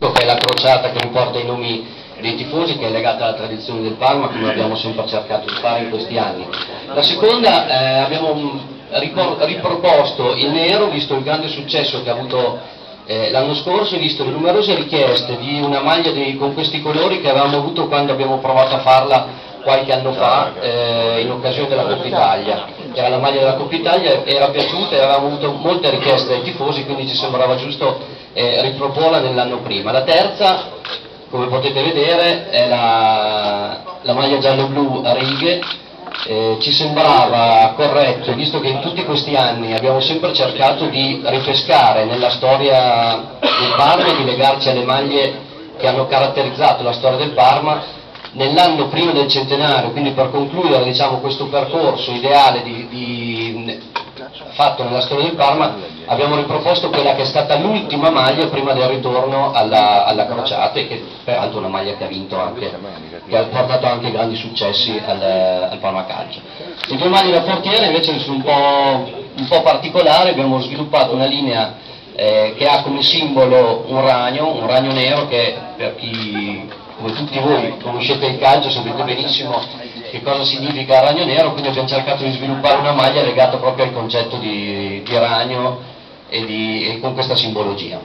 che è la crociata che riporta i nomi dei tifosi, che è legata alla tradizione del Parma, come abbiamo sempre cercato di fare in questi anni. La seconda, abbiamo riproposto il nero, visto il grande successo che ha avuto l'anno scorso, e visto le numerose richieste di una maglia con questi colori che avevamo avuto quando abbiamo provato a farla qualche anno fa in occasione della Coppa Italia. Era la maglia della Coppa Italia, era piaciuta e avevamo avuto molte richieste dai tifosi, quindi ci sembrava giusto riproporla nell'anno prima. La terza, come potete vedere, è la maglia giallo-blu a righe. Ci sembrava corretto, visto che in tutti questi anni abbiamo sempre cercato di ripescare nella storia del Parma e di legarci alle maglie che hanno caratterizzato la storia del Parma, nell'anno prima del centenario, quindi per concludere, diciamo, questo percorso ideale fatto nella storia del Parma, abbiamo riproposto quella che è stata l'ultima maglia prima del ritorno alla crociata, e che peraltro è una maglia che ha vinto anche, che ha portato anche grandi successi al Parma Calcio. Le due maglie da portiere invece sono un po' particolari. Abbiamo sviluppato una linea che ha come simbolo un ragno nero, che per chi, come tutti voi, conoscete il calcio, sapete benissimo che cosa significa il ragno nero, quindi abbiamo cercato di sviluppare una maglia legata proprio al concetto di ragno e con questa simbologia.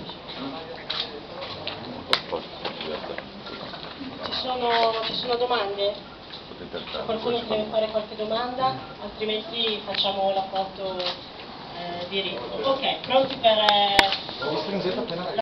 Ci sono domande? Qualcuno deve fare qualche domanda? Altrimenti facciamo la foto di ritmo. Ok, pronti per...